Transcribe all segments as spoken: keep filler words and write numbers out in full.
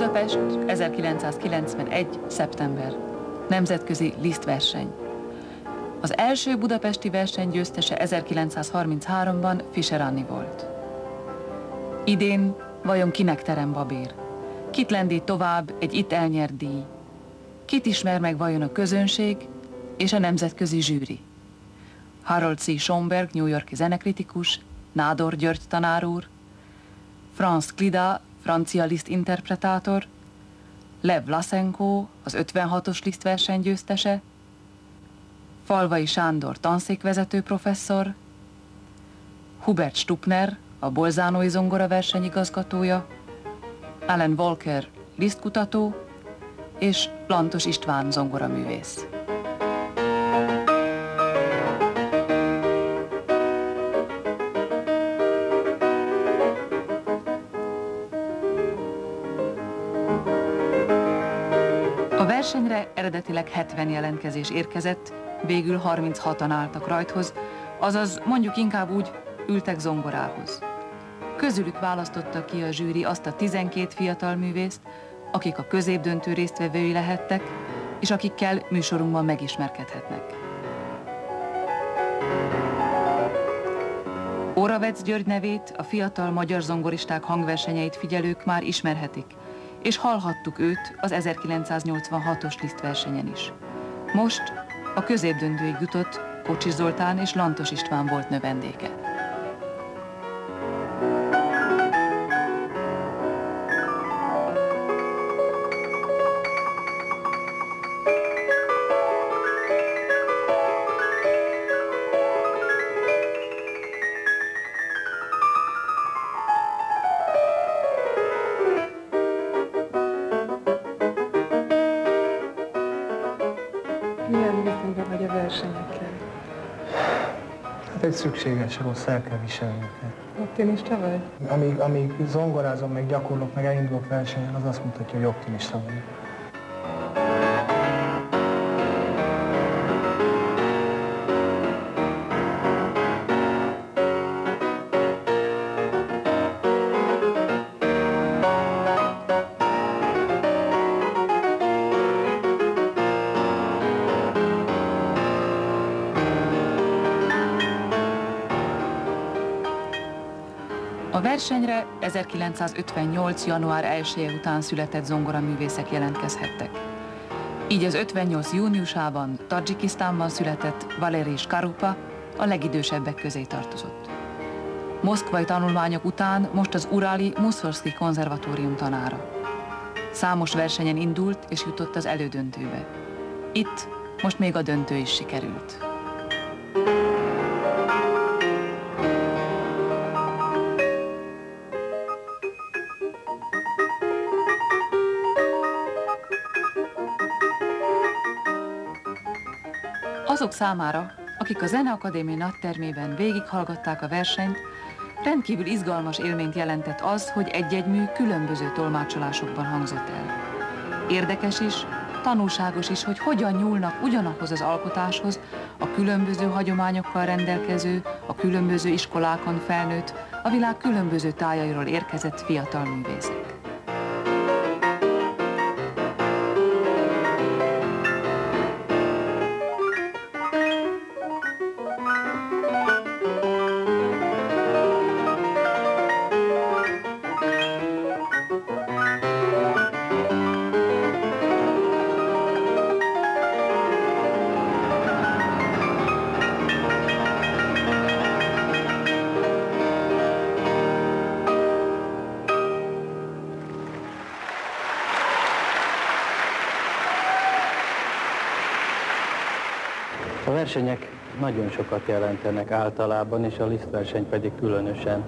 Budapest, ezerkilencszázkilencvenegy. szeptember. Nemzetközi lisztverseny. Az első budapesti verseny győztese ezerkilencszázharminchárom-ban Fischer Anni volt. Idén vajon kinek terem babér? Kit lendít tovább egy itt elnyert díj? Kit ismer meg vajon a közönség és a nemzetközi zsűri? Harold C. Schomberg, New York-i zenekritikus, Nádor György tanár úr, Franz Klida, francia liszt interpretátor, Lev Vlasenko, az ötvenhatos lisztverseny győztese, Falvai Sándor tanszékvezető professzor, Hubert Stuppner, a bolzánói zongora verseny igazgatója, Alan Walker lisztkutató és Lantos István zongoraművész. A versenyre eredetileg hetven jelentkezés érkezett, végül harminchatan álltak rajthoz, azaz mondjuk inkább úgy, ültek zongorához. Közülük választotta ki a zsűri azt a tizenkét fiatal művészt, akik a középdöntő résztvevői lehettek, és akikkel műsorunkban megismerkedhetnek. Oravec György nevét, a fiatal magyar zongoristák hangversenyeit figyelők már ismerhetik, és hallhattuk őt az ezerkilencszáznyolcvanhatos lisztversenyen is. Most a középdöntőig jutott Kocsis Zoltán és Lantos István volt növendéke. Milyen viszonyban vagy a versenyekkel? Hát egy szükséges rossz, el kell viselni őket. Optimista vagy? Amíg, amíg zongorázom, meg gyakorlok, meg elindulok versenyen, az azt mutatja, hogy optimista vagyok. A versenyre ezerkilencszázötvennyolc. január elseje után született zongoraművészek jelentkezhettek. Így az ötvennyolc. júniusában Tadzsikisztánban született Valerij Skarupa a legidősebbek közé tartozott. Moszkvai tanulmányok után most az uráli Muszorszki konzervatórium tanára. Számos versenyen indult és jutott az elődöntőbe. Itt most még a döntő is sikerült. Azok számára, akik a Zeneakadémia nagytermében végighallgatták a versenyt, rendkívül izgalmas élményt jelentett az, hogy egy-egy mű különböző tolmácsolásokban hangzott el. Érdekes is, tanulságos is, hogy hogyan nyúlnak ugyanahhoz az alkotáshoz a különböző hagyományokkal rendelkező, a különböző iskolákon felnőtt, a világ különböző tájairól érkezett fiatal művészek. A versenyek nagyon sokat jelentenek általában, és a lisztverseny pedig különösen.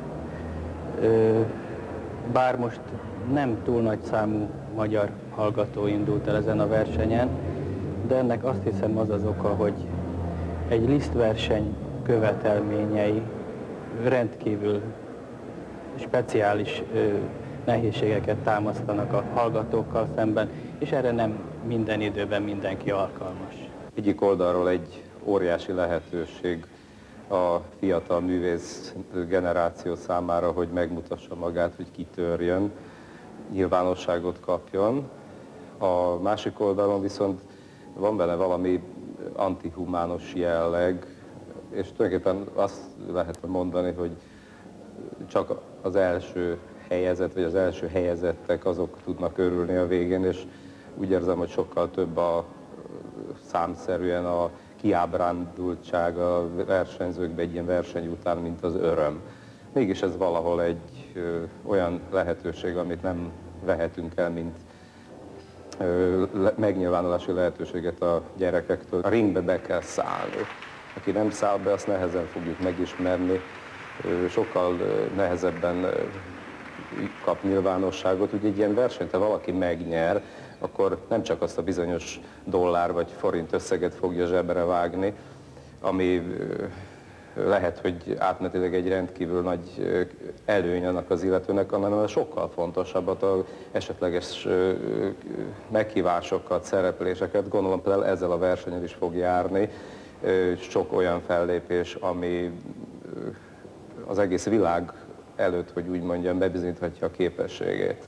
Bár most nem túl nagy számú magyar hallgató indult el ezen a versenyen, de ennek azt hiszem az az oka, hogy egy lisztverseny követelményei rendkívül speciális nehézségeket támasztanak a hallgatókkal szemben, és erre nem minden időben mindenki alkalmas. Egyik oldalról egy óriási lehetőség a fiatal művész generáció számára, hogy megmutassa magát, hogy kitörjön. nyilvánosságot kapjon. A másik oldalon viszont van benne valami antihumános jelleg, és tulajdonképpen azt lehet mondani, hogy csak az első helyezett, vagy az első helyezettek azok tudnak örülni a végén, és úgy érzem, hogy sokkal több a számszerűen a kiábrándultság a versenyzőkben egy ilyen verseny után, mint az öröm. Mégis ez valahol egy ö, olyan lehetőség, amit nem vehetünk el, mint ö, le, megnyilvánulási lehetőséget a gyerekektől. A ringbe be kell szállni. Aki nem száll be, azt nehezen fogjuk megismerni, ö, sokkal ö, nehezebben ö, kap nyilvánosságot. Ugye egy ilyen versenyt, ha valaki megnyer, akkor nem csak azt a bizonyos dollár vagy forint összeget fogja zsebre vágni, ami lehet, hogy átmenetileg egy rendkívül nagy előny annak az illetőnek, hanem sokkal fontosabbat, az esetleges meghívásokat, szerepléseket, gondolom például ezzel a versenyen is fog járni, sok olyan fellépés, ami az egész világ előtt, hogy úgy mondjam, bebizonyíthatja a képességét.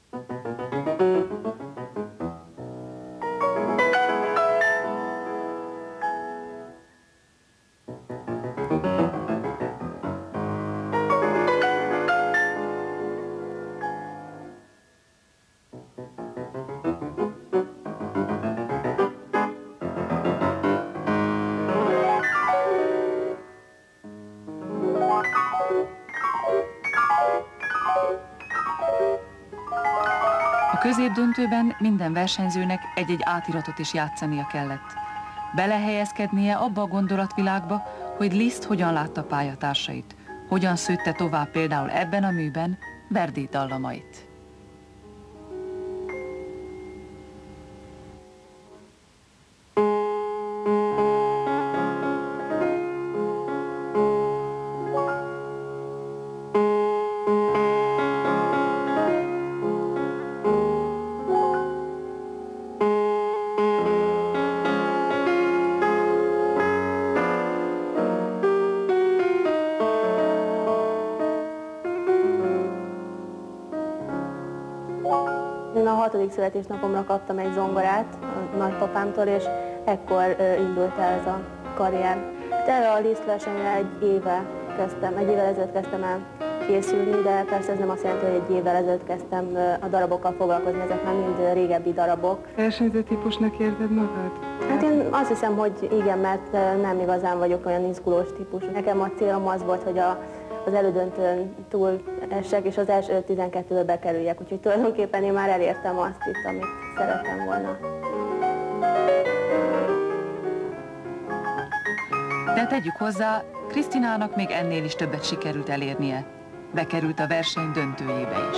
A középdöntőben minden versenyzőnek egy-egy átiratot is játszania kellett. Belehelyezkednie abba a gondolatvilágba, hogy Liszt hogyan látta pályatársait, hogyan szőtte tovább például ebben a műben Verdi dallamait. Én a hatodik születésnapomra kaptam egy zongorát a nagypapámtól, és ekkor indult el ez a karrier. Erre a Liszt versenyre egy éve kezdtem, egy évvel ezelőtt kezdtem el készülni, de persze ez nem azt jelenti, hogy egy évvel ezelőtt kezdtem a darabokkal foglalkozni, ezek már mind régebbi darabok. Versenyző típusnak érzed magad? Hát én azt hiszem, hogy igen, mert nem igazán vagyok olyan izgulós típus. Nekem a célom az volt, hogy a az elődöntőn túl essek, és az első tizenkettőbe bekerüljek, úgyhogy tulajdonképpen én már elértem azt itt, amit szerettem volna. De tegyük hozzá, Krisztinának még ennél is többet sikerült elérnie. Bekerült a verseny döntőjébe is.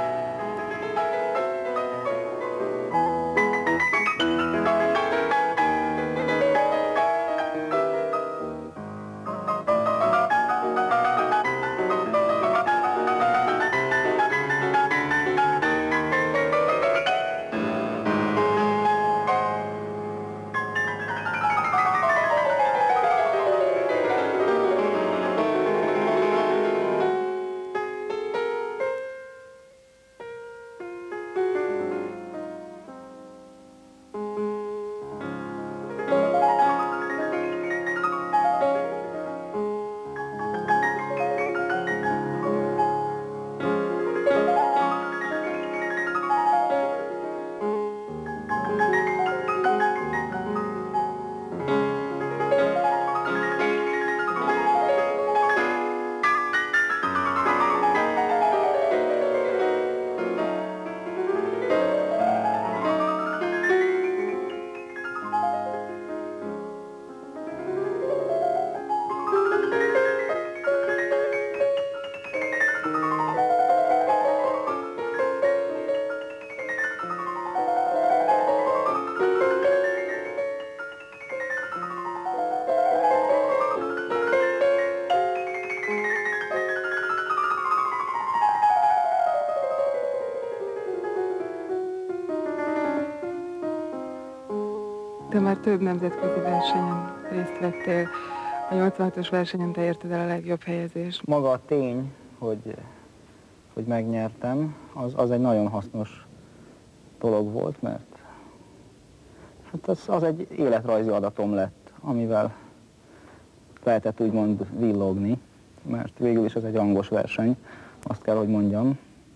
Te már több nemzetközi versenyen részt vettél. A nyolcvanhatos versenyen te érted el a legjobb helyezést. Maga a tény, hogy hogy megnyertem, az, az egy nagyon hasznos dolog volt, mert hát az, az egy életrajzi adatom lett, amivel lehetett úgymond villogni, mert végül is ez egy rangos verseny, azt kell, hogy mondjam.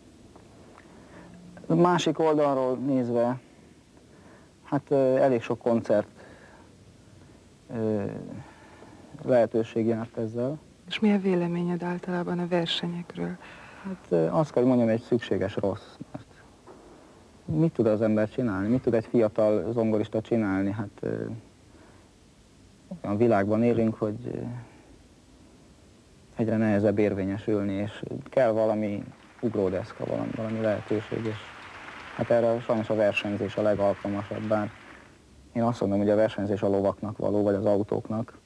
A másik oldalról nézve, hát elég sok koncert lehetőség járt ezzel. És mi a véleményed általában a versenyekről? Hát azt kell, hogy mondjam, egy szükséges rossz. Mert mit tud az ember csinálni? Mit tud egy fiatal zongorista csinálni? Hát olyan világban élünk, hogy egyre nehezebb érvényesülni, és kell valami ugródeszka, valami, valami lehetőség, és hát erre sajnos a versenyzés a legalkalmasabb, bár én azt mondom, hogy a versenyzés a lovaknak való, vagy az autóknak.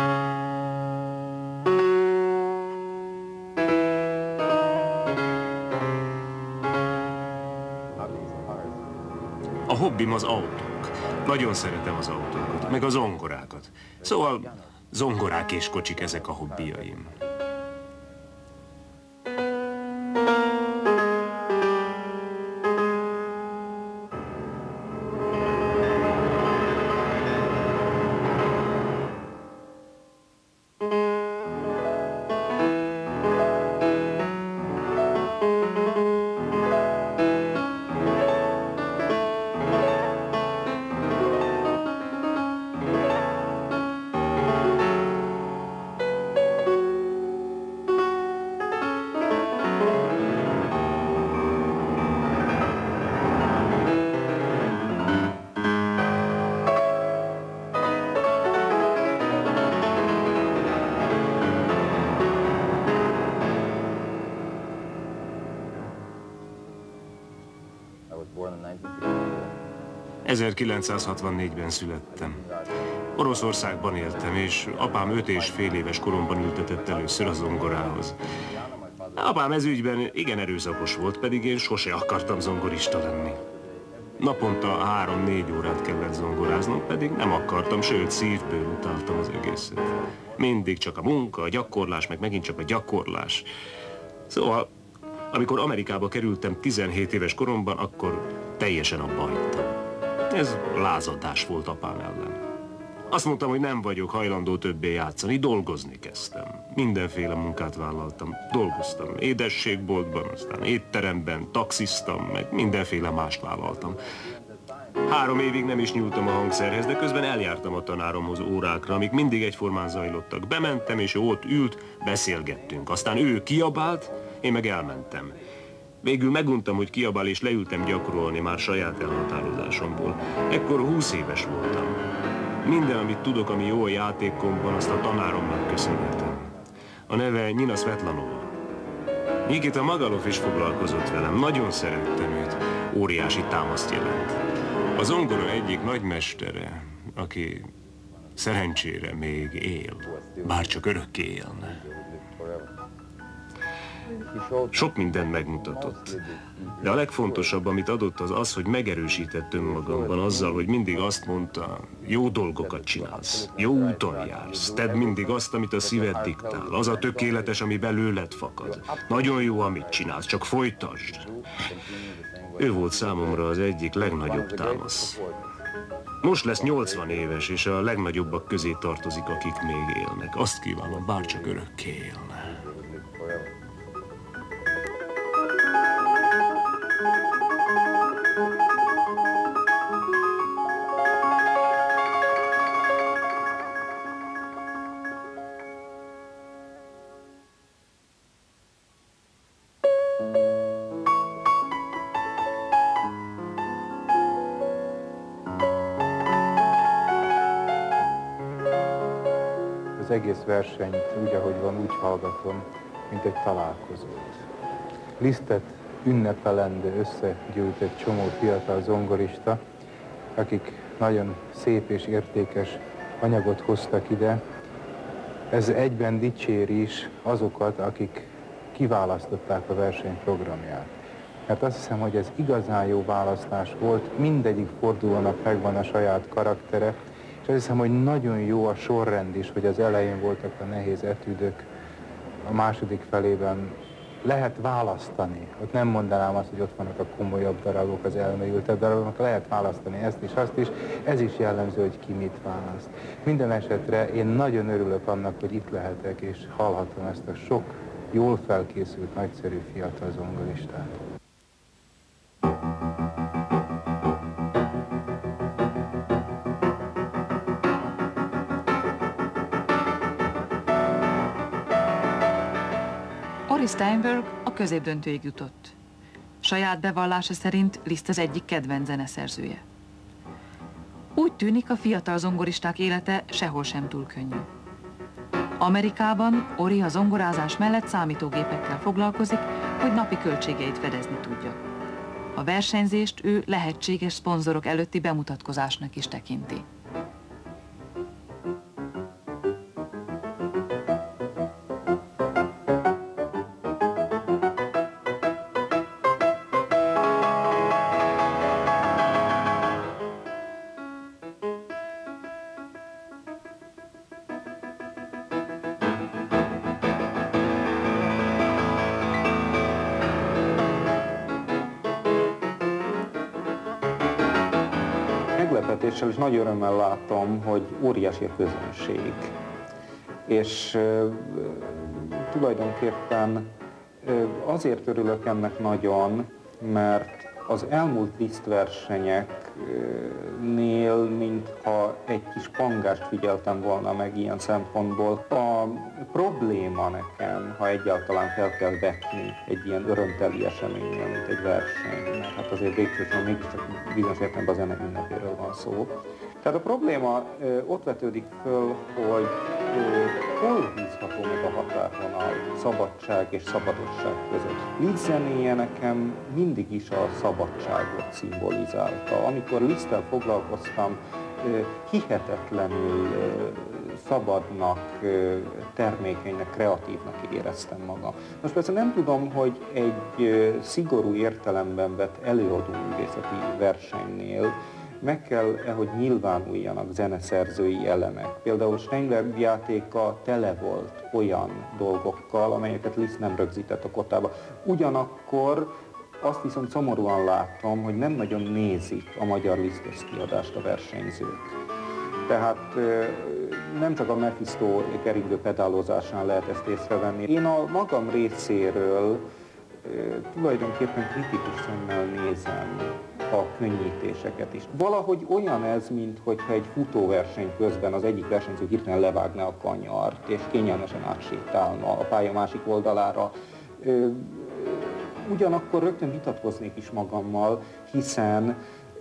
A hobbim az autók. Nagyon szeretem az autókat, meg a zongorákat. Szóval zongorák és kocsik, ezek a hobbiaim. ezerkilencszázhatvannégyben születtem. Oroszországban éltem, és apám öt és fél éves koromban ültetett először a zongorához. Apám ez ügyben igen erőszakos volt, pedig én sose akartam zongorista lenni. Naponta három-négy órát kellett zongoráznom, pedig nem akartam, sőt szívből utáltam az egészet. Mindig csak a munka, a gyakorlás, meg megint csak a gyakorlás. Szóval, amikor Amerikába kerültem tizenhét éves koromban, akkor teljesen abba hagytam. Ez lázadás volt apám ellen. Azt mondtam, hogy nem vagyok hajlandó többé játszani, dolgozni kezdtem. Mindenféle munkát vállaltam, dolgoztam édességboltban, aztán étteremben, taxiztam, meg mindenféle mást vállaltam. Három évig nem is nyúltam a hangszerhez, de közben eljártam a tanáromhoz órákra, amik mindig egyformán zajlottak. Bementem, és ő ott ült, beszélgettünk. Aztán ő kiabált, én meg elmentem. Végül meguntam, hogy kiabál, és leültem gyakorolni már saját elhatározásomból. Ekkor húsz éves voltam. Minden, amit tudok, ami jó a játékomban, azt a tanáromnak köszönhetem. A neve Nina Svetlanova. Nikita Magalov is foglalkozott velem, nagyon szerettem őt. Óriási támaszt jelent. A zongora egyik nagymestere, aki szerencsére még él, bár csak örökké élne. Sok mindent megmutatott, de a legfontosabb, amit adott, az az, hogy megerősített önmagamban azzal, hogy mindig azt mondta, jó dolgokat csinálsz, jó úton jársz, tedd mindig azt, amit a szíved diktál, az a tökéletes, ami belőled fakad. Nagyon jó, amit csinálsz, csak folytasd. Ő volt számomra az egyik legnagyobb támasz. Most lesz nyolcvan éves, és a legnagyobbak közé tartozik, akik még élnek. Azt kívánom, bárcsak örökké élne. Az egész versenyt úgy, ahogy van, úgy hallgatom, mint egy találkozót. Lisztet ünnepelendő összegyűlt egy csomó fiatal zongorista, akik nagyon szép és értékes anyagot hoztak ide. Ez egyben dicséri is azokat, akik kiválasztották a verseny programját. Mert azt hiszem, hogy ez igazán jó választás volt, mindegyik fordulónak megvan a saját karaktere, és azt hiszem, hogy nagyon jó a sorrend is, hogy az elején voltak a nehéz etüdök, a második felében lehet választani. Ott nem mondanám azt, hogy ott vannak a komolyabb darabok, az elmélyültebb darabok, lehet választani ezt is, azt is. Ez is jellemző, hogy ki mit választ. Minden esetre én nagyon örülök annak, hogy itt lehetek, és hallhatom ezt a sok jól felkészült, nagyszerű fiatal zongoristát. Ori Steinberg a középdöntőig jutott. Saját bevallása szerint Liszt az egyik kedvenc zeneszerzője. Úgy tűnik, a fiatal zongoristák élete sehol sem túl könnyű. Amerikában Ori a zongorázás mellett számítógépekkel foglalkozik, hogy napi költségeit fedezni tudja. A versenyzést ő lehetséges szponzorok előtti bemutatkozásnak is tekinti. Meglepetéssel és nagy örömmel látom, hogy óriási a közönség. És e, tulajdonképpen e, azért örülök ennek nagyon, mert az elmúlt Liszt versenyeknél, mintha egy kis pangást figyeltem volna meg ilyen szempontból. A probléma nekem, ha egyáltalán fel kell vetni egy ilyen örömteli eseménynél, mint egy verseny, mert hát azért végsősorban mégiscsak bizonyos értelemben a zene ünnepéről van szó. Tehát a probléma ö, ott vetődik föl, hogy ö, hol húzható meg a határvonal szabadság és szabadosság között. Liszt zenéje nekem mindig is a szabadságot szimbolizálta. Amikor Liszttel foglalkoztam, ö, hihetetlenül ö, szabadnak, ö, termékenynek, kreatívnak éreztem magam. Most persze nem tudom, hogy egy ö, szigorú értelemben vett előadóművészeti versenynél meg kell-e, hogy nyilvánuljanak zeneszerzői elemek. Például Steinberg játéka tele volt olyan dolgokkal, amelyeket Liszt nem rögzített a kotába. Ugyanakkor azt viszont szomorúan látom, hogy nem nagyon nézik a magyar Liszt összkiadást a versenyzők. Tehát nem csak a Mephisto keringő pedálozásán lehet ezt észrevenni. Én a magam részéről tulajdonképpen kritikus szemmel nézem a könnyítéseket is. Valahogy olyan ez, mintha egy futóverseny közben az egyik versenyző hirtelen levágná a kanyart, és kényelmesen átsétálna a pálya másik oldalára. Ugyanakkor rögtön vitatkoznék is magammal, hiszen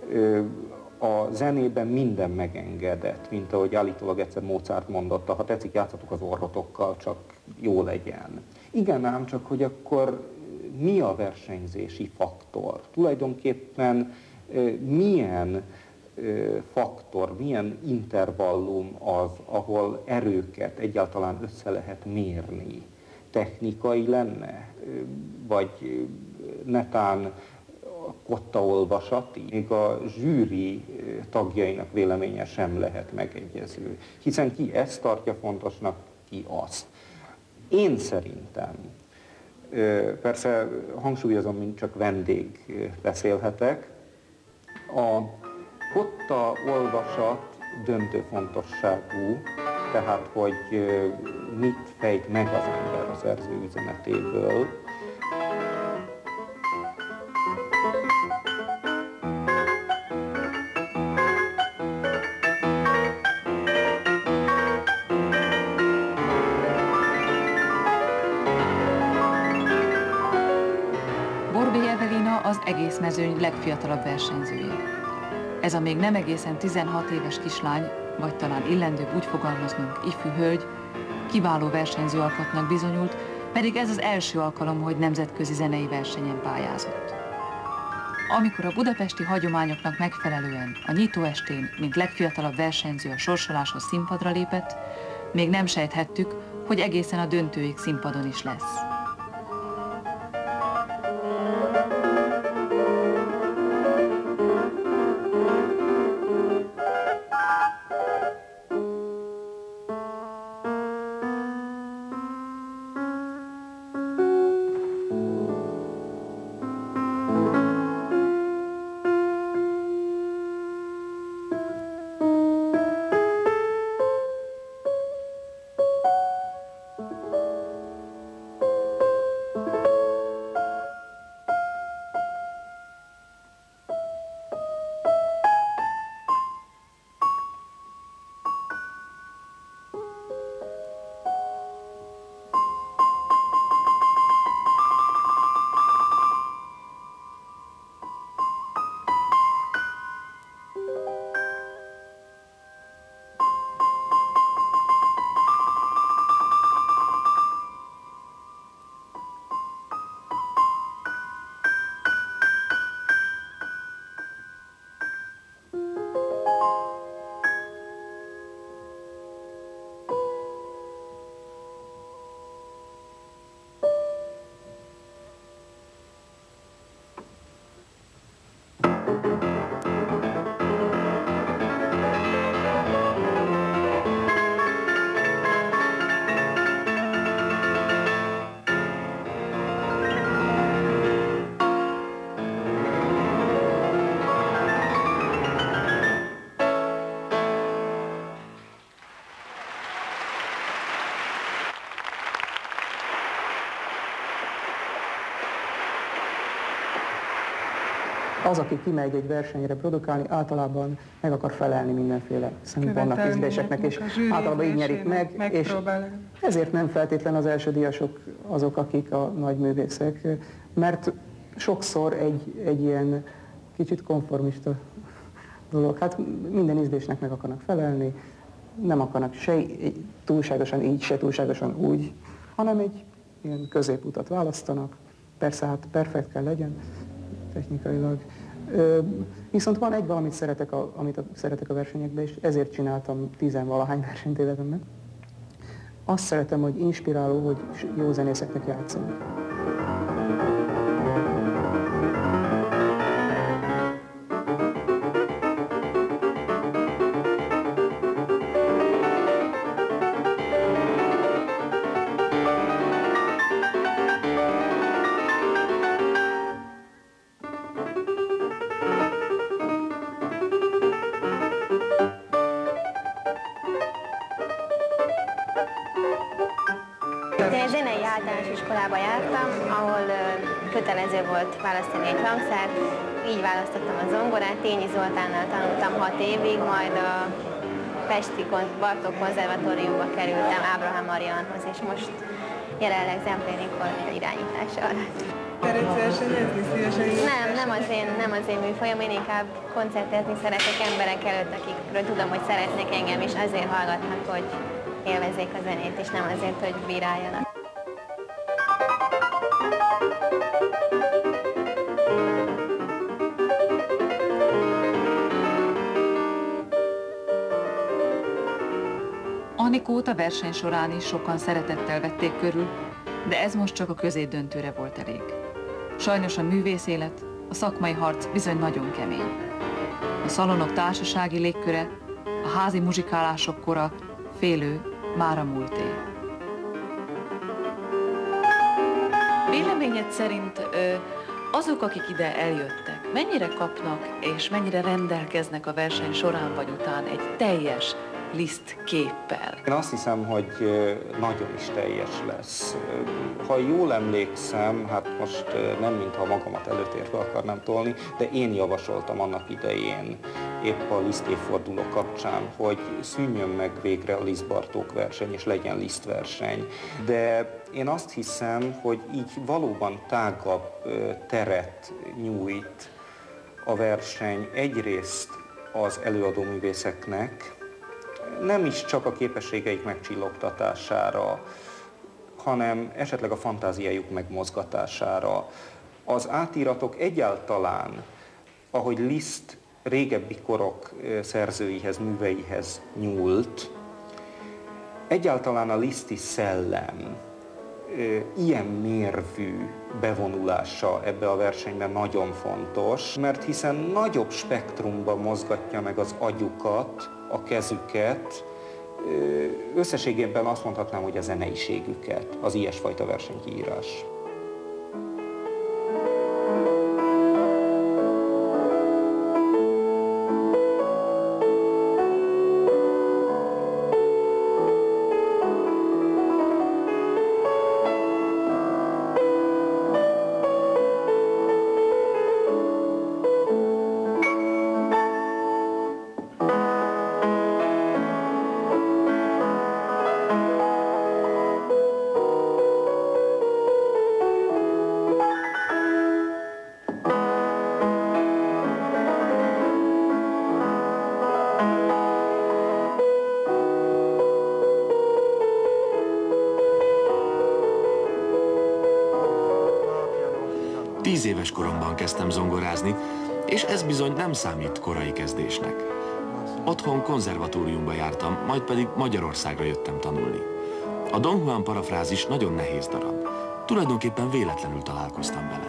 a zenében minden megengedett, mint ahogy állítólag egyszer Mozart mondotta, ha tetszik, játszatok az orrotokkal, csak jó legyen. Igen ám, csak hogy akkor mi a versenyzési faktor? Tulajdonképpen milyen faktor, milyen intervallum az, ahol erőket egyáltalán össze lehet mérni? Technikai lenne? Vagy netán kottaolvasati? Még a zsűri tagjainak véleménye sem lehet megegyező. Hiszen ki ezt tartja fontosnak, ki azt. Én szerintem, persze hangsúlyozom, mint csak vendég beszélhetek, a kotta olvasat döntő fontosságú, tehát hogy mit fejt meg az ember a szerző üzenetéből. Az egész mezőny legfiatalabb versenyzője. Ez a még nem egészen tizenhat éves kislány, vagy talán illendőbb úgy fogalmaznunk, ifjú hölgy, kiváló versenyző alkatnak bizonyult, pedig ez az első alkalom, hogy nemzetközi zenei versenyen pályázott. Amikor a budapesti hagyományoknak megfelelően a nyitóestén, mint legfiatalabb versenyző a sorsoláshoz színpadra lépett, még nem sejthettük, hogy egészen a döntőig színpadon is lesz. Az, aki kimegy egy versenyre produkálni, általában meg akar felelni mindenféle szempontnak, ízléseknek, és általában így nyerik meg, és ezért nem feltétlen az első díjasok azok, akik a nagy művészek, mert sokszor egy, egy ilyen kicsit konformista dolog. Hát minden ízlésnek meg akarnak felelni, nem akarnak se túlságosan így, se túlságosan úgy, hanem egy ilyen középutat választanak. Persze hát perfekt kell legyen technikailag. Viszont van egy valamit szeretek a, amit a, szeretek a versenyekben, és ezért csináltam tizenvalahány versenyt életemben. Azt szeretem, hogy inspiráló, hogy jó zenészeknek játszanak. Én zenei általános iskolába jártam, ahol kötelező volt választani egy hangszert, így választottam a zongorát. Tényi Zoltánnal tanultam hat évig, majd a Pesti Bartók konzervatóriumba kerültem Ábrahám Marianhoz, és most jelenleg Zemplén Kornél irányítása alatt. Szeretsz versenyezni szívesen? Nem, nem az én, nem az én műfajom, én inkább koncertezni szeretek emberek előtt, akikről tudom, hogy szeretnek engem, és azért hallgatnak, hogy élvezzék a zenét, és nem azért, hogy bíráljanak. Anikót a verseny során is sokan szeretettel vették körül, de ez most csak a középdöntőre volt elég. Sajnos a művészélet, a szakmai harc bizony nagyon kemény. A szalonok társasági légköre, a házi muzsikálások kora félő, mára múlté. Véleményed szerint azok, akik ide eljöttek, mennyire kapnak és mennyire rendelkeznek a verseny során vagy után egy teljes Liszt képpel? Én azt hiszem, hogy nagyon is teljes lesz. Ha jól emlékszem, hát most nem mintha magamat előtérbe akarnám tolni, de én javasoltam annak idején, épp a Liszt évforduló kapcsán, hogy szűnjön meg végre a Liszt Bartók verseny, és legyen Liszt verseny. De én azt hiszem, hogy így valóban tágabb teret nyújt a verseny egyrészt az előadó művészeknek, nem is csak a képességeik megcsillogtatására, hanem esetleg a fantáziájuk megmozgatására. Az átíratok egyáltalán, ahogy Liszt régebbi korok szerzőihez, műveihez nyúlt, egyáltalán a liszti szellem ilyen mérvű bevonulása ebbe a versenyben nagyon fontos, mert hiszen nagyobb spektrumban mozgatja meg az agyukat, a kezüket, összességében azt mondhatnám, hogy a zeneiségüket, az ilyesfajta versenykiírás. Tíz éves koromban kezdtem zongorázni, és ez bizony nem számít korai kezdésnek. Otthon konzervatóriumba jártam, majd pedig Magyarországra jöttem tanulni. A Don Juan parafrázis nagyon nehéz darab. Tulajdonképpen véletlenül találkoztam vele.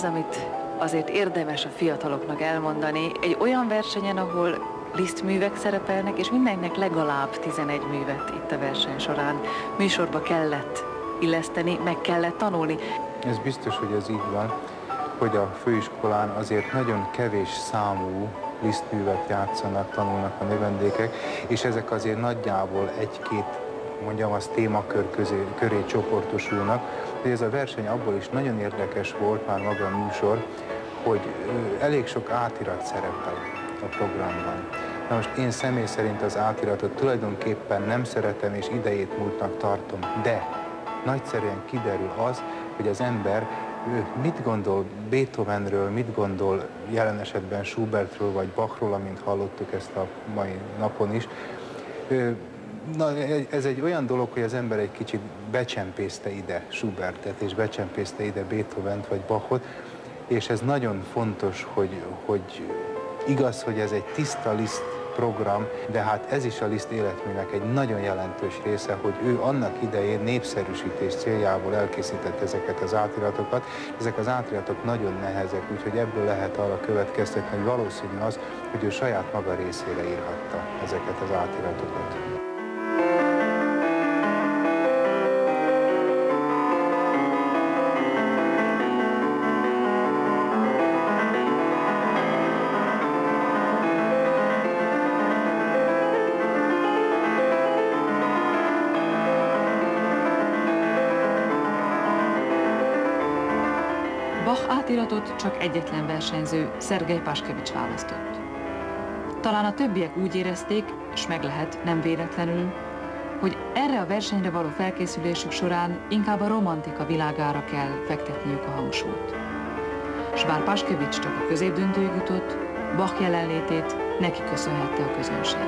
az, amit azért érdemes a fiataloknak elmondani, egy olyan versenyen, ahol Liszt művek szerepelnek, és mindenkinek legalább tizenegy művet itt a verseny során műsorba kellett illeszteni, meg kellett tanulni. Ez biztos, hogy ez így van, hogy a főiskolán azért nagyon kevés számú Liszt-művet játszanak, tanulnak a növendékek, és ezek azért nagyjából egy-két, mondjam, az témakör közé, köré csoportosulnak. De ez a verseny abból is nagyon érdekes volt, már maga a műsor, hogy elég sok átirat szerepel a programban. Na most én személy szerint az átiratot tulajdonképpen nem szeretem és idejét múltnak tartom, de nagyszerűen kiderül az, hogy az ember mit gondol Beethovenről, mit gondol jelen esetben Schubertről vagy Bachról, amint hallottuk ezt a mai napon is. Na, ez egy olyan dolog, hogy az ember egy kicsit becsempészte ide Schubertet, és becsempészte ide Beethovent vagy Bachot, és ez nagyon fontos, hogy, hogy igaz, hogy ez egy tiszta Liszt program, de hát ez is a Liszt életműnek egy nagyon jelentős része, hogy ő annak idején népszerűsítés céljából elkészített ezeket az átiratokat. Ezek az átiratok nagyon nehezek, úgyhogy ebből lehet arra következtetni, hogy valószínű az, hogy ő saját maga részére írhatta ezeket az átiratokat. Bach átiratot csak egyetlen versenyző, Szergej Paškevics választott. Talán a többiek úgy érezték, és meg lehet nem véletlenül, hogy erre a versenyre való felkészülésük során inkább a romantika világára kell fektetniük a hangsúlyt. S bár Paškevics csak a középdöntőig jutott, Bach jelenlétét neki köszönhette a közönség.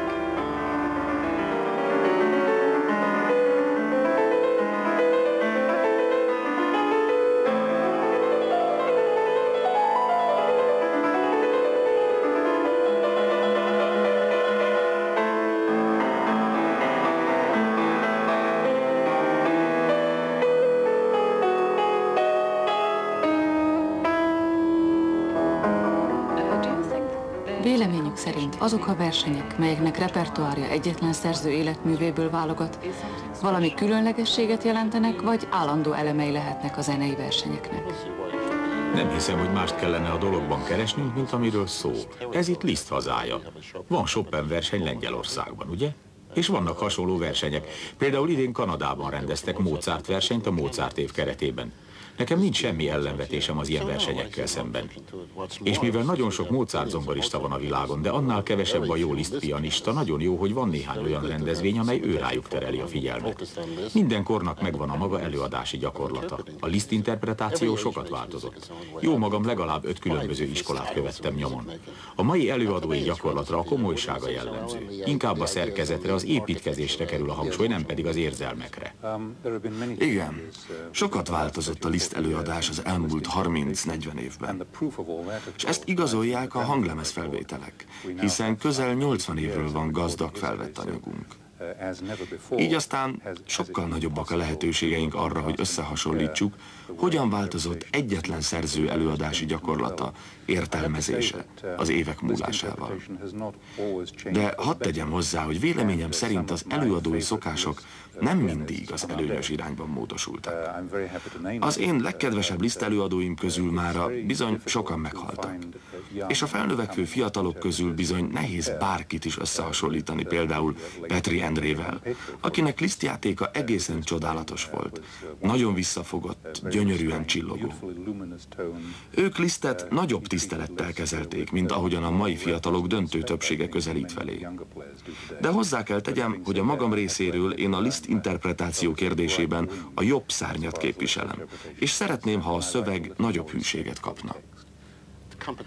Véleményük szerint azok a versenyek, melyeknek repertoárja egyetlen szerző életművéből válogat, valami különlegességet jelentenek, vagy állandó elemei lehetnek a zenei versenyeknek. Nem hiszem, hogy mást kellene a dologban keresnünk, mint amiről szól. Ez itt Liszt hazája. Van Chopin verseny Lengyelországban, ugye? És vannak hasonló versenyek. Például idén Kanadában rendeztek Mozart versenyt a Mozart év keretében. Nekem nincs semmi ellenvetésem az ilyen versenyekkel szemben. És mivel nagyon sok Mozart zongorista van a világon, de annál kevesebb a jó Liszt pianista, nagyon jó, hogy van néhány olyan rendezvény, amely őrájuk tereli a figyelmet. Minden kornak megvan a maga előadási gyakorlata. A Liszt interpretáció sokat változott. Jó magam legalább öt különböző iskolát követtem nyomon. A mai előadói gyakorlatra a komolysága jellemző. Inkább a szerkezetre, az építkezésre kerül a hangsúly, nem pedig az érzelmekre. Igen, sokat változott a Liszt előadás az elmúlt harminc-negyven évben. És ezt igazolják a hanglemezfelvételek, hiszen közel nyolcvan évről van gazdag felvett anyagunk. Így aztán sokkal nagyobbak a lehetőségeink arra, hogy összehasonlítsuk, hogyan változott egyetlen szerző előadási gyakorlata, értelmezése az évek múlásával. De hadd tegyem hozzá, hogy véleményem szerint az előadói szokások nem mindig az előnyös irányban módosultak. Az én legkedvesebb Liszt előadóim közül mára bizony sokan meghaltak. És a felnövekvő fiatalok közül bizony nehéz bárkit is összehasonlítani, például Petri Endrével, akinek Liszt játéka egészen csodálatos volt. Nagyon visszafogott, gyönyörűen csillogó. Ők Lisztet nagyobb tisztelettel kezelték, mint ahogyan a mai fiatalok döntő többsége közelít felé. De hozzá kell tegyem, hogy a magam részéről én a Liszt interpretáció kérdésében a jobb szárnyat képviselem, és szeretném, ha a szöveg nagyobb hűséget kapna.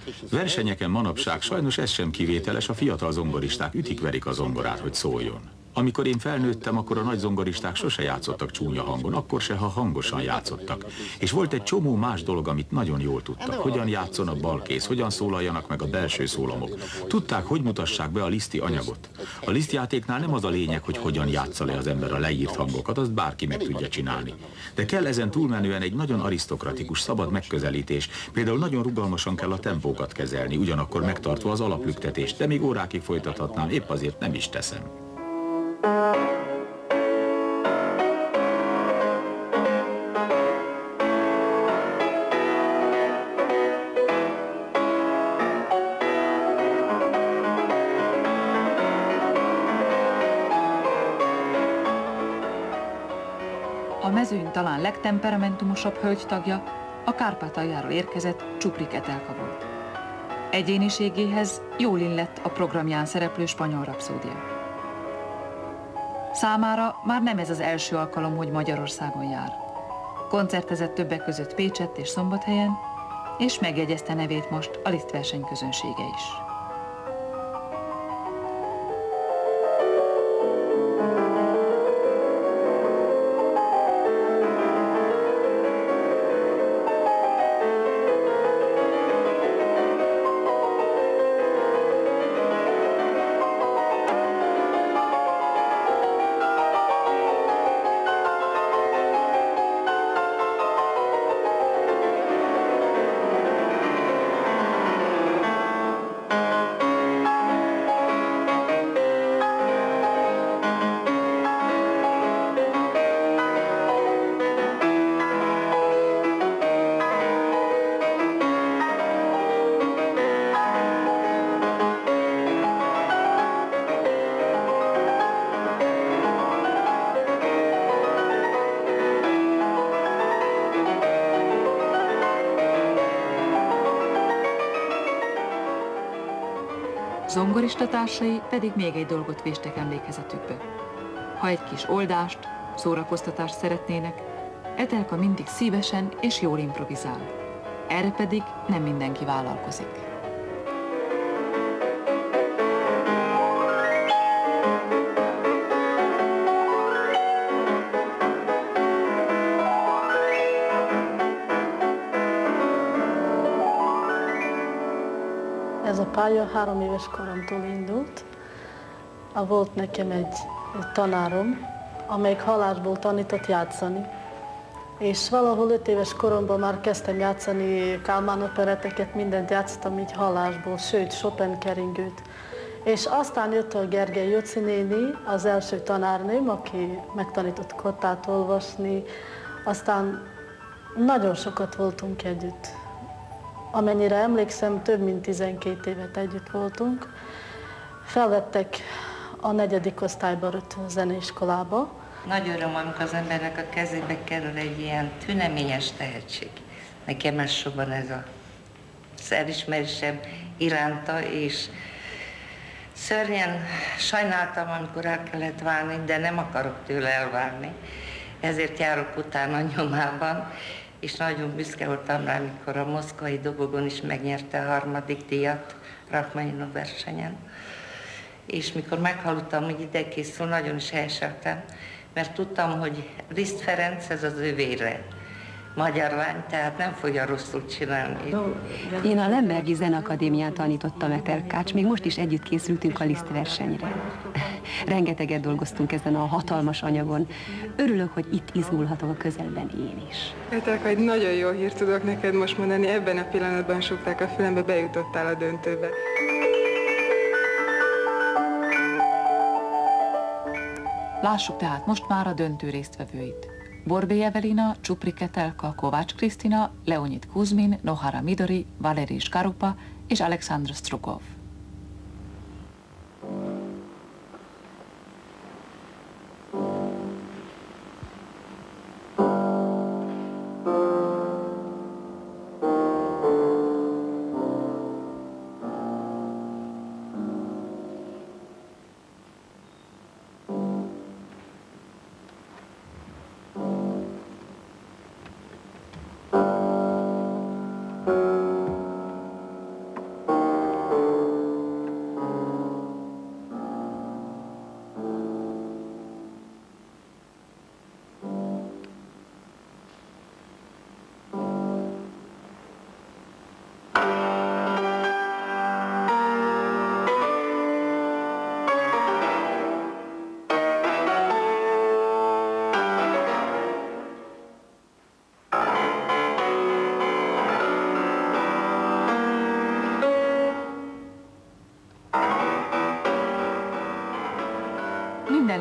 Versenyeken manapság sajnos ez sem kivételes, a fiatal zongoristák ütik-verik a zongorát, hogy szóljon. Amikor én felnőttem, akkor a nagy zongoristák sose játszottak csúnya hangon, akkor se, ha hangosan játszottak. És volt egy csomó más dolog, amit nagyon jól tudtak. Hogyan játszon a balkész, hogyan szólaljanak meg a belső szólamok. Tudták, hogy mutassák be a liszti anyagot. A lisztjátéknál nem az a lényeg, hogy hogyan játsza le az ember a leírt hangokat, azt bárki meg tudja csinálni. De kell ezen túlmenően egy nagyon arisztokratikus, szabad megközelítés. Például nagyon rugalmasan kell a tempókat kezelni, ugyanakkor megtartva az alaplüktetést, de még órákig folytathatnám, épp azért nem is teszem. A mezőny talán legtemperamentumosabb hölgytagja a Kárpátaljáról érkezett Csuprik Etelka volt. Egyéniségéhez jól illett a programján szereplő spanyol rapszódia. Számára már nem ez az első alkalom, hogy Magyarországon jár. Koncertezett többek között Pécsett és Szombathelyen, és megjegyezte nevét most a lisztverseny közönsége is. Zongorista társai pedig még egy dolgot véstek emlékezetükbe. Ha egy kis oldást, szórakoztatást szeretnének, Etelka mindig szívesen és jól improvizál. Erre pedig nem mindenki vállalkozik. Ez a pálya három éves koromtól indult. Volt nekem egy, egy tanárom, amelyik halásból tanított játszani. És valahol öt éves koromban már kezdtem játszani Kálmán operetteket, mindent játszottam így halásból, sőt Chopin keringőt. És aztán jött a Gergely Jóci néni, az első tanárnőm, aki megtanított kottát olvasni. Aztán nagyon sokat voltunk együtt. Amennyire emlékszem, több mint tizenkét évet együtt voltunk. Felvettek a negyedik osztályba rögtön a zeneiskolába. Nagy öröm, amikor az embernek a kezébe kerül egy ilyen tüneményes tehetség. Nekem elsősorban ez a elismerésem iránta, és szörnyen sajnáltam, amikor el kellett válni, de nem akarok tőle elválni. Ezért járok utána nyomában, és nagyon büszke voltam rá, amikor a moszkvai dobogon is megnyerte a harmadik díjat Rachmaninov versenyen. És mikor meghallottam, hogy ide készül, nagyon is helyeseltem, mert tudtam, hogy Liszt Ferenc, ez az övére. Magyar lány, tehát nem fogja rosszul csinálni. Én a Lembergi Zenakadémián tanítottam Etelkát, még most is együtt készültünk a Liszt versenyre. Rengeteget dolgoztunk ezen a hatalmas anyagon. Örülök, hogy itt izgulhatok a közelben én is. Etelka, egy nagyon jó hírt tudok neked most mondani, ebben a pillanatban súgták a fülembe, bejutottál a döntőbe. Lássuk tehát most már a döntő résztvevőit. Borbély Evelina, Csuprik Etelka, Kovács Krisztina, Leonid Kuzmin, Nohara Midori, Valerij Škarupa és Aleksandr Strukov.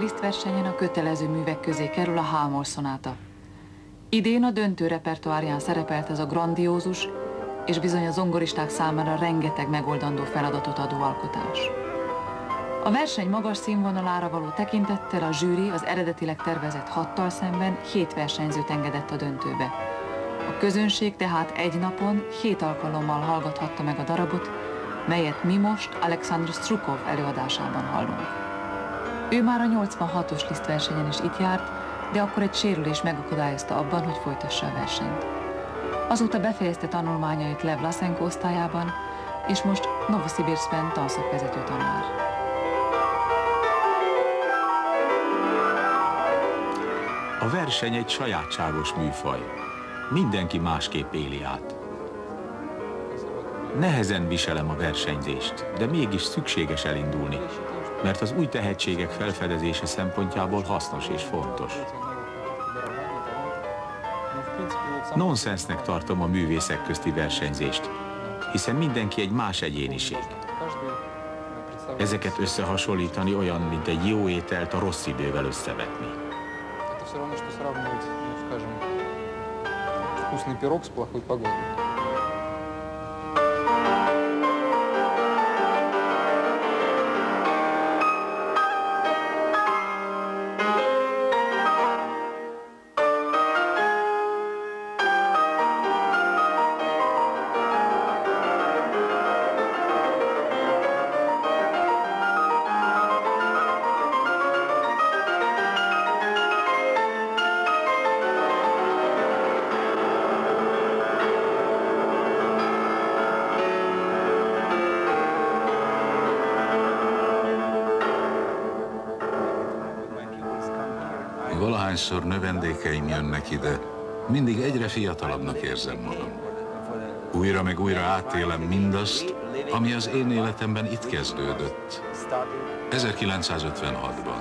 Liszt versenyen a kötelező művek közé kerül a H-moll szonáta. Idén a döntő repertoárján szerepelt ez a grandiózus, és bizony a zongoristák számára rengeteg megoldandó feladatot adó alkotás. A verseny magas színvonalára való tekintettel a zsűri az eredetileg tervezett hattal szemben hét versenyzőt engedett a döntőbe. A közönség tehát egy napon hét alkalommal hallgathatta meg a darabot, melyet mi most Alexandr Strukov előadásában hallunk. Ő már a nyolcvanhatos Liszt versenyen is itt járt, de akkor egy sérülés megakadályozta abban, hogy folytassa a versenyt. Azóta befejezte tanulmányait Lev Lasenko osztályában, és most Novosibirszkben tanszakvezető tanár. A verseny egy sajátságos műfaj. Mindenki másképp éli át. Nehezen viselem a versenyzést, de mégis szükséges elindulni, mert az új tehetségek felfedezése szempontjából hasznos és fontos. Nonsensnek tartom a művészek közti versenyzést, hiszen mindenki egy más egyéniség. Ezeket összehasonlítani olyan, mint egy jó ételt a rossz idővel összevetni. Valahányszor növendékeim jönnek ide, mindig egyre fiatalabbnak érzem magam. Újra meg újra átélem mindazt, ami az én életemben itt kezdődött, ezerkilencszázötvenhatban.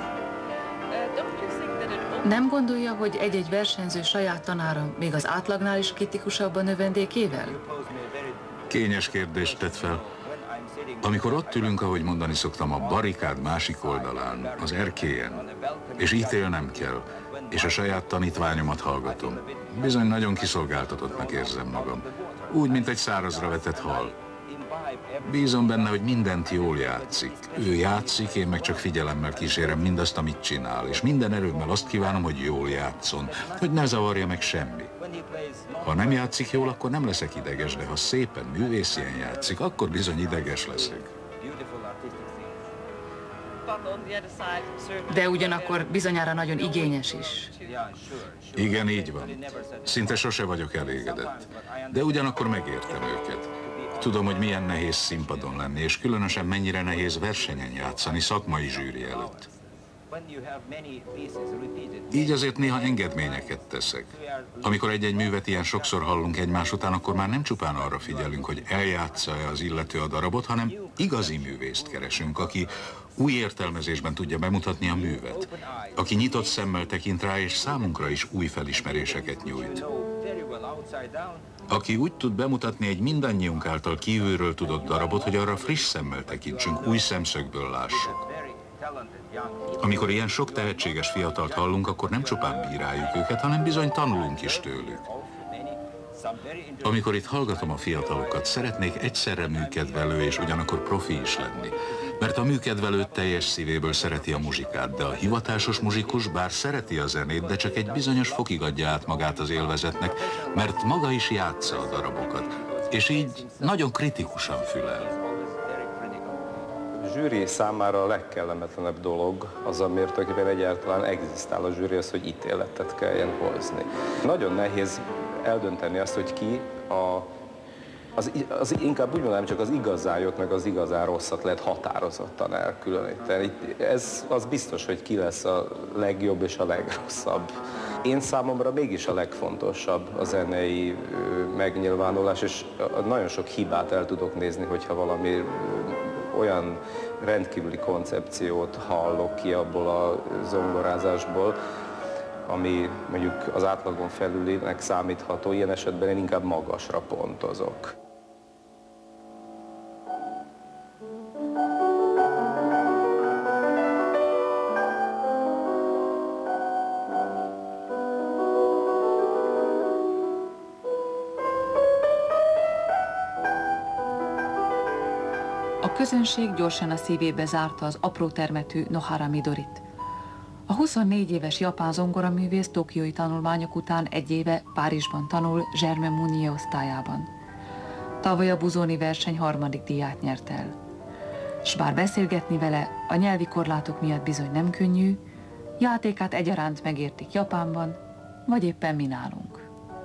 Nem gondolja, hogy egy-egy versenyző saját tanára még az átlagnál is kritikusabb a növendékével? Kényes kérdést tett fel. Amikor ott ülünk, ahogy mondani szoktam, a barikád másik oldalán, az erkélyen, és ítélnem kell, és a saját tanítványomat hallgatom, bizony nagyon kiszolgáltatottnak érzem magam. Úgy, mint egy szárazra vetett hal. Bízom benne, hogy mindent jól játszik. Ő játszik, én meg csak figyelemmel kísérem mindazt, amit csinál, és minden erőmmel azt kívánom, hogy jól játszon, hogy ne zavarja meg semmi. Ha nem játszik jól, akkor nem leszek ideges, de ha szépen, művészien játszik, akkor bizony ideges leszek. De ugyanakkor bizonyára nagyon igényes is. Igen, így van. Szinte sose vagyok elégedett. De ugyanakkor megértem őket. Tudom, hogy milyen nehéz színpadon lenni, és különösen mennyire nehéz versenyen játszani szakmai zsűri előtt. Így azért néha engedményeket teszek. Amikor egy-egy művet ilyen sokszor hallunk egymás után, akkor már nem csupán arra figyelünk, hogy eljátsza-e az illető a darabot, hanem igazi művészt keresünk, aki új értelmezésben tudja bemutatni a művet, aki nyitott szemmel tekint rá, és számunkra is új felismeréseket nyújt. Aki úgy tud bemutatni egy mindannyiunk által kívülről tudott darabot, hogy arra friss szemmel tekintsünk, új szemszögből lássuk. Amikor ilyen sok tehetséges fiatalt hallunk, akkor nem csupán bíráljuk őket, hanem bizony tanulunk is tőlük. Amikor itt hallgatom a fiatalokat, szeretnék egyszerre műkedvelő és ugyanakkor profi is lenni. Mert a műkedvelő teljes szívéből szereti a muzsikát, de a hivatásos muzsikus bár szereti a zenét, de csak egy bizonyos fokig adja át magát az élvezetnek, mert maga is játsza a darabokat, és így nagyon kritikusan fülel. A zsűri számára a legkellemetlenebb dolog az, amiért tulajdonképpen egyáltalán egzisztál a zsűri, az, hogy ítéletet kelljen hozni. Nagyon nehéz eldönteni azt, hogy ki a, az, az inkább úgy mondanám, csak az igazán jót, meg az igazán rosszat lehet határozottan elkülöníteni. Ez az biztos, hogy ki lesz a legjobb és a legrosszabb. Én számomra mégis a legfontosabb a zenei megnyilvánulás, és nagyon sok hibát el tudok nézni, hogyha valami olyan rendkívüli koncepciót hallok ki abból a zongorázásból, ami mondjuk az átlagon felülinek számítható, ilyen esetben én inkább magasra pontozok. közönség gyorsan a szívébe zárta az apró termetű Nohara Midorit. A huszonnégy éves japán zongoraművész tokiói tanulmányok után egy éve Párizsban tanul Germain Mounier osztályában. Tavaly a buzóni verseny harmadik díját nyert el. S bár beszélgetni vele a nyelvi korlátok miatt bizony nem könnyű, játékát egyaránt megértik Japánban, vagy éppen mi nálunk.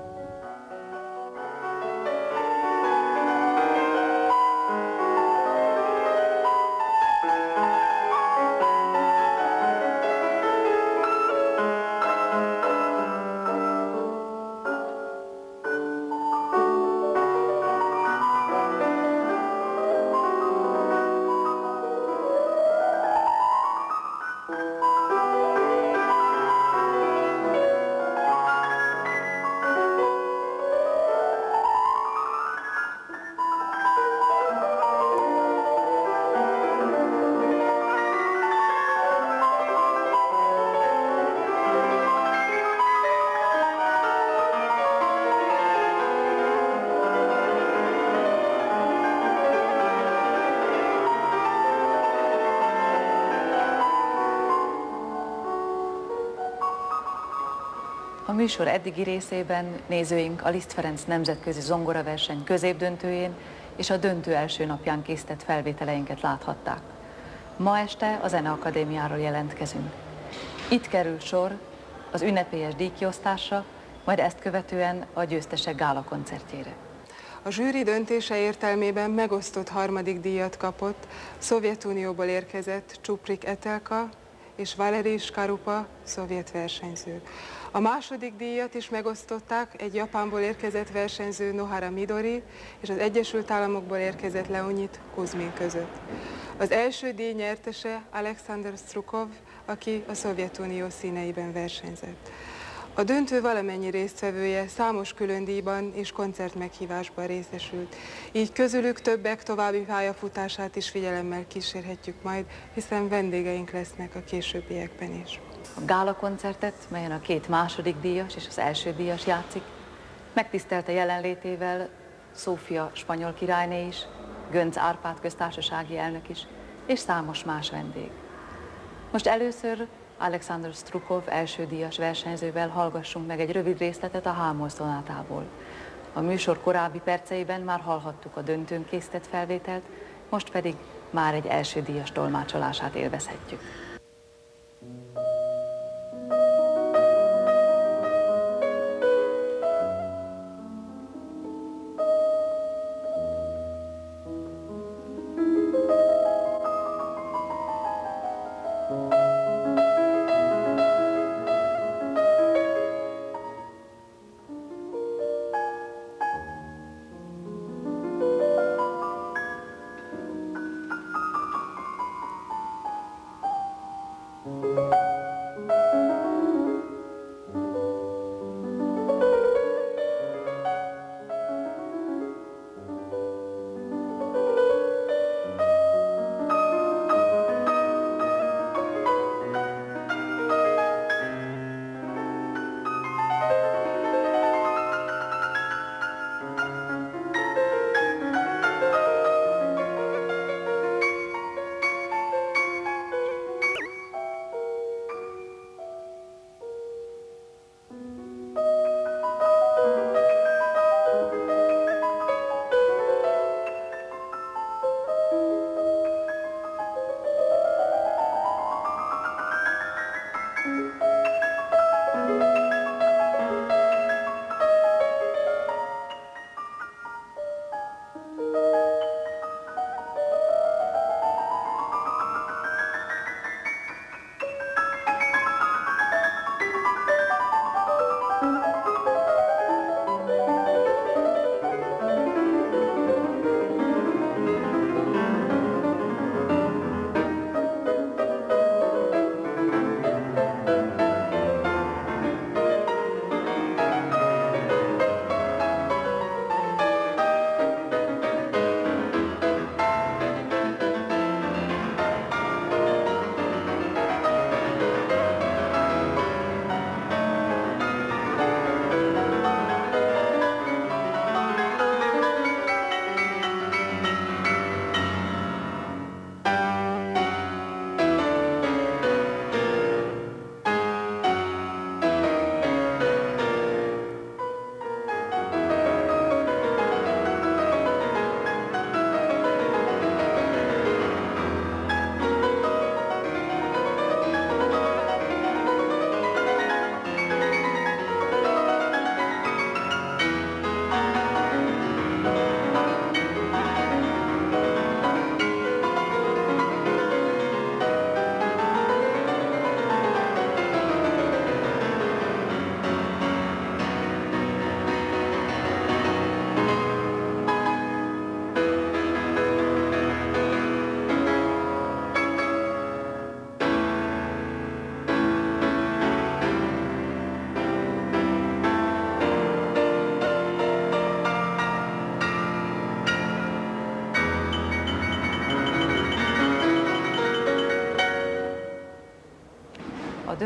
A műsor eddigi részében nézőink a Liszt Ferenc nemzetközi zongoraverseny középdöntőjén és a döntő első napján készített felvételeinket láthatták. Ma este a Zeneakadémiáról jelentkezünk. Itt kerül sor az ünnepélyes díjkiosztásra, majd ezt követően a győztesek gála koncertjére. A zsűri döntése értelmében megosztott harmadik díjat kapott Szovjetunióból érkezett Csuprik Etelka és Valerij Skarupa szovjet versenyző. A második díjat is megosztották egy Japánból érkezett versenyző Nohara Midori és az Egyesült Államokból érkezett Leonid Kuzmin között. Az első díj nyertese Alexander Strukov, aki a Szovjetunió színeiben versenyzett. A döntő valamennyi résztvevője számos külön díjban és koncertmeghívásban részesült, így közülük többek további pályafutását is figyelemmel kísérhetjük majd, hiszen vendégeink lesznek a későbbiekben is. A gála koncertet, melyen a két második díjas és az első díjas játszik, megtisztelte jelenlétével Szófia spanyol királyné is, Gönc Árpád köztársasági elnök is, és számos más vendég. Most először Alexander Strukov első díjas versenyzővel hallgassunk meg egy rövid részletet a Hámol szonátából. A műsor korábbi perceiben már hallhattuk a döntőn készített felvételt, most pedig már egy első díjas tolmácsolását élvezhetjük.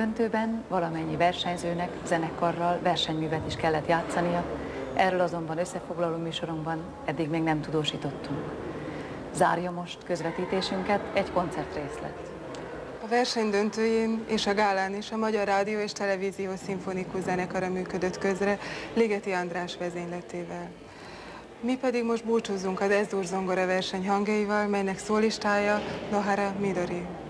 döntőben valamennyi versenyzőnek zenekarral versenyművet is kellett játszania, erről azonban összefoglaló műsorunkban eddig még nem tudósítottunk. Zárja most közvetítésünket egy koncertrészlet. A verseny döntőjén és a gálán is a Magyar Rádió és Televízió Szimfonikus Zenekara működött közre Ligeti András vezényletével. Mi pedig most búcsúzzunk az Es-dur zongora verseny hangjaival, melynek szólistája Nohara Midori.